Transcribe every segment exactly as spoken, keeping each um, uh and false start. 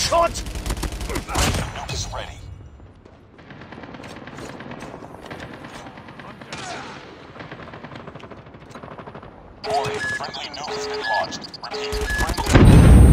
shot! Nuke is ready. Warning, friendly nuke has been launched. Repeat, friendly...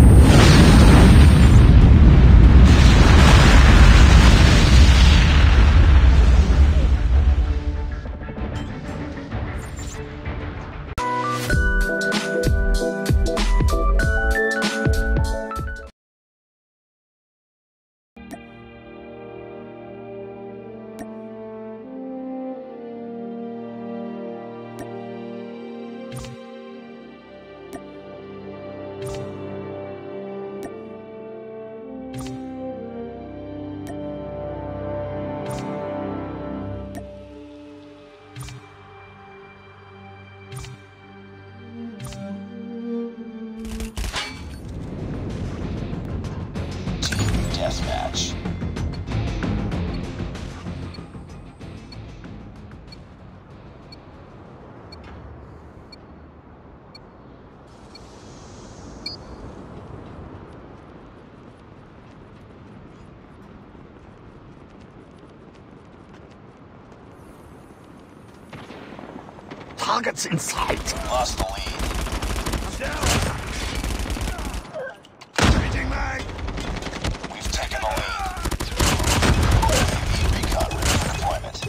Deathmatch. Targets in sight. Lost the lead. I'm down. Changing mag. We've taken the lead. U A V recon ready for deployment.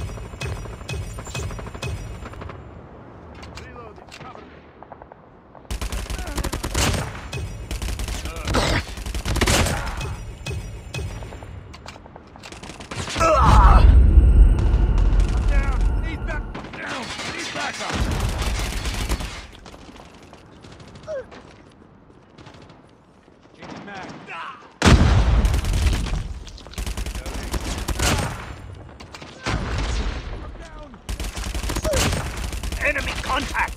Reloading. Cover me. I'm down. Need back. Down. Need backup. Changing mag. Enemy contact!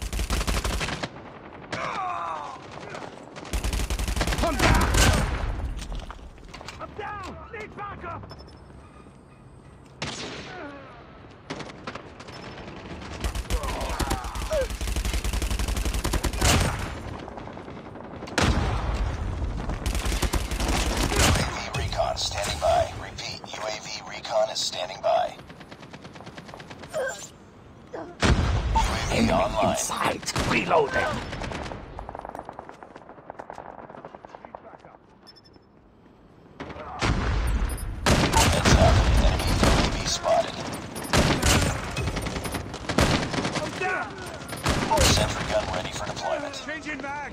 I'm down! I'm down! Need backup! U A V recon standing by. Repeat, U A V recon is standing by. U A V Enemy online. in sight. Reloading. Heads up, enemy U A V spotted. I'm down! Sentry gun ready for deployment. Changing mag!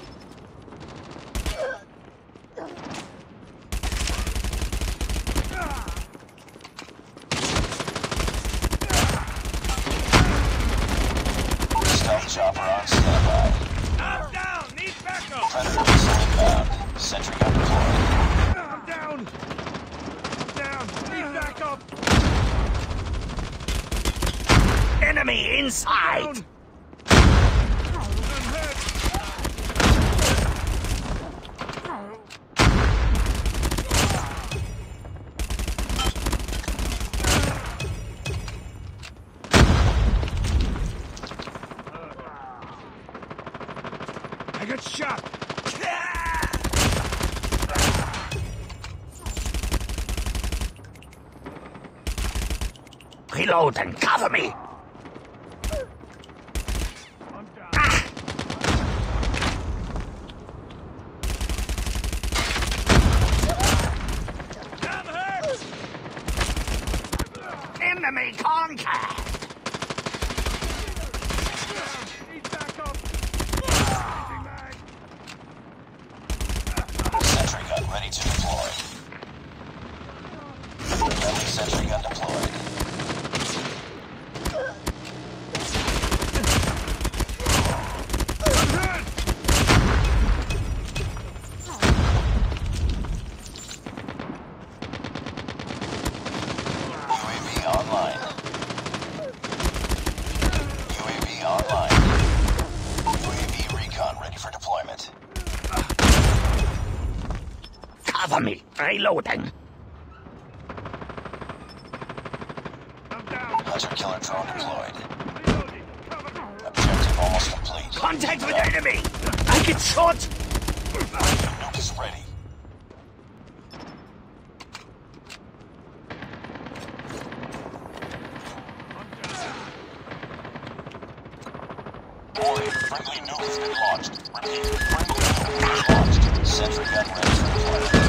Stealth chopper on standby. I'm down! Need backup! Predator missile inbound. Sentry gun deployed. I'm down! I'm down! Need backup! Enemy inside! Down. I'm hurt! I got shot! Reload and cover me! I'm down. Ah. I'm hurt! Enemy contact! Need backup! Sentry gun ready to deploy. Friendly sentry gun deployed. U A V online. U A V online. U A V recon ready for deployment. Cover me! Reloading! I'm down! Hunter killer drone deployed. Reloading! Cover me! Objective almost complete. Contact with enemy! I get shot! Nuke is ready. Friendly nuke has been launched. Repeat, friendly nuke has been launched. Sentry gun ready for deployment.